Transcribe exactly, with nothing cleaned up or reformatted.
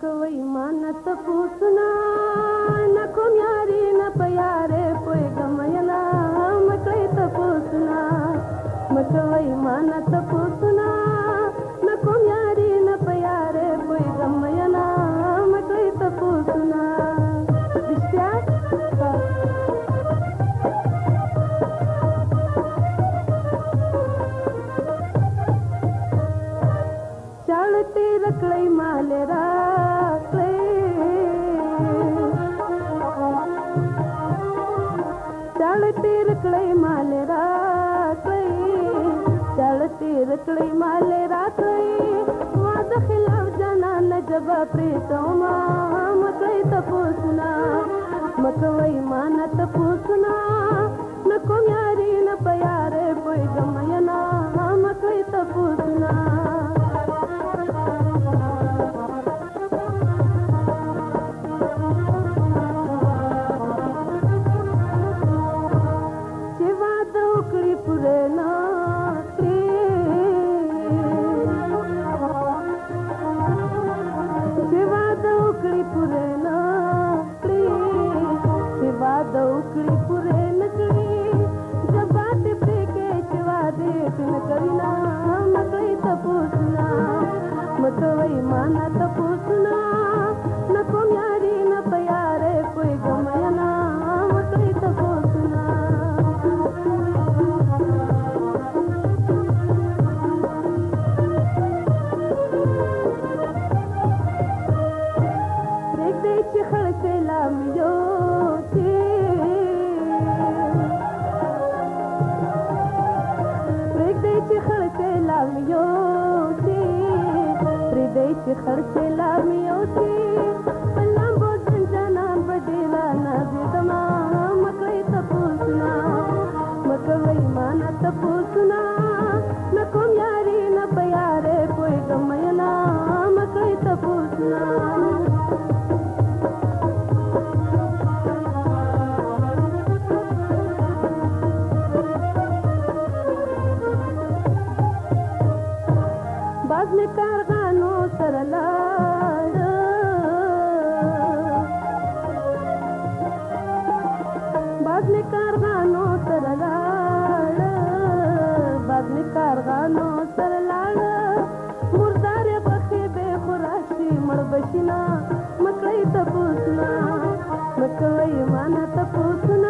مکوي مان تپوسنا نه کوم یاري نه پیاره پويګم یلا مکوي تپوسنا مکوي مان تپوسنا نه کوم یاري نه پیاره پويګم یلا مکوي تپوسنا دشیا چالتی رکړی مال راکړی چالتی رکړی مال راکړی چالتی رکړی مال راکړی ما د خلاف جنان جبا پریتوما مکړی تپوسنا مکوي مان تپوسنا نه کوم یاري نه پیاره پويګم ینا مکړی تپوسنا مکوي مان تپوسنا نه کوم یاري نه پیاره پويګم ینا مکوي تپوسنا پرېږدئ چې خړکې لامیو چې پرېږدئ چې خړکې لامیو چې خرڅه لامیو چې پلامبو جنان بدلا نازدما مکوي تپوسنا مکوي مان تپوسنا نه کوم یاري نه پیاره پويګم ینا مکوي تپوسنا باز می کارغانو سره لاړ باز می کارغانو سره لاړ باز می کارغانو سره لاړ مردار بخي به خراشي مړ بشنا مکړی تپوسنا مکوي مان تپوسنا